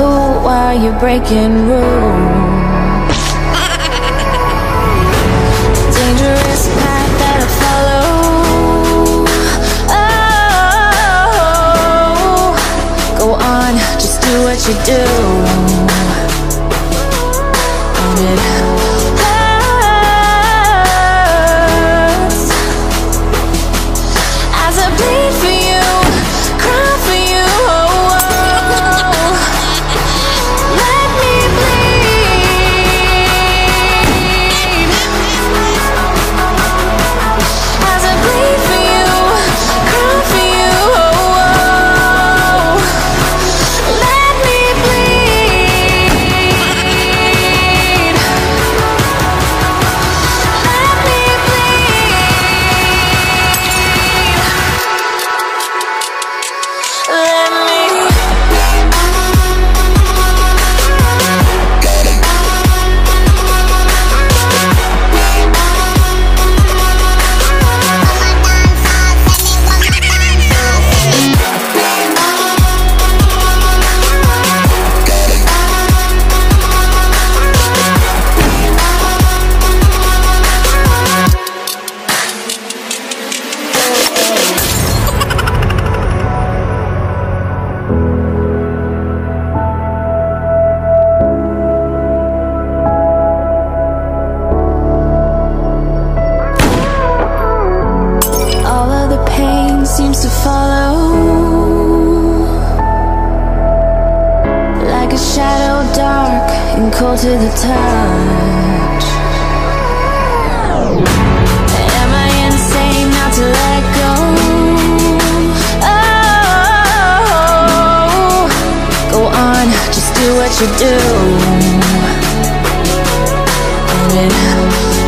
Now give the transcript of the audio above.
fool while you're breaking rules. Dangerous path that I follow. Oh, go on, just do what you do. And it hurts as I bleed for you, cry for you. Oh, oh. Let me bleed as I bleed for you, cry for you. Oh, oh. Let me bleed. Let me bleed. Let me. All of the pain seems to follow like a shadow, dark and cold to the touch. Am I insane not to let go? Oh, go on, just do what you do. And it